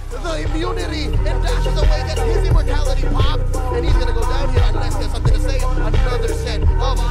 the immunity and dashes away, gets his immortality popped, and he's gonna go down here unless he has something to say. Another set of